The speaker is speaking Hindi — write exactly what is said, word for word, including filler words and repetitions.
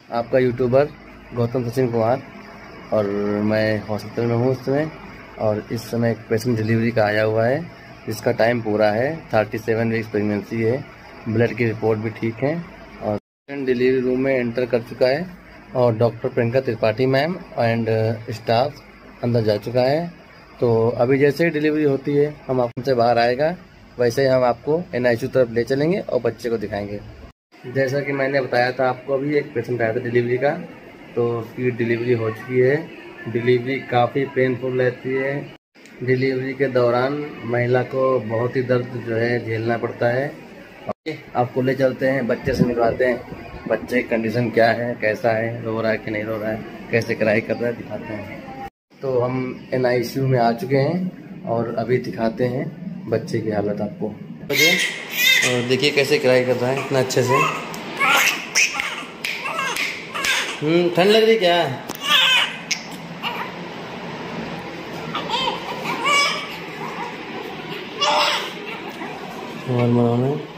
आपका यूट्यूबर गौतम सचिन कुमार और मैं हॉस्पिटल में हूँ उस समय। और इस समय एक पेशेंट डिलीवरी का आया हुआ है जिसका टाइम पूरा है, थर्टी सेवन वीक्स प्रेगनेंसी है, ब्लड की रिपोर्ट भी ठीक है और पेशेंट डिलीवरी रूम में एंटर कर चुका है और doctor Priyanka Tripathi ma'am and staff अंदर जा चुका है। तो अभी जैसे ही डिलीवरी होती है हम आपसे बाहर आएगा, वैसे ही हम आपको एन आई सी यू तरफ ले चलेंगे और बच्चे को दिखाएंगे। जैसा कि मैंने बताया था आपको, अभी एक पेशेंट आया था डिलीवरी का, तो उसकी डिलीवरी हो चुकी है। डिलीवरी काफ़ी पेनफुल रहती है। डिलीवरी के दौरान महिला को बहुत ही दर्द जो है झेलना पड़ता है। आपको ले चलते हैं, बच्चे से मिलवाते हैं, बच्चे की कंडीशन क्या है, कैसा है, रो रहा है कि नहीं रो रहा है, कैसे क्राई कर रहा है, दिखाते हैं। तो हम एन आई सी यू में आ चुके हैं और अभी दिखाते हैं बच्चे की हालत आपको। और देखिए कैसे क्राई कर रहा है इतना अच्छे से। हम्म ठंड लग रही क्या? और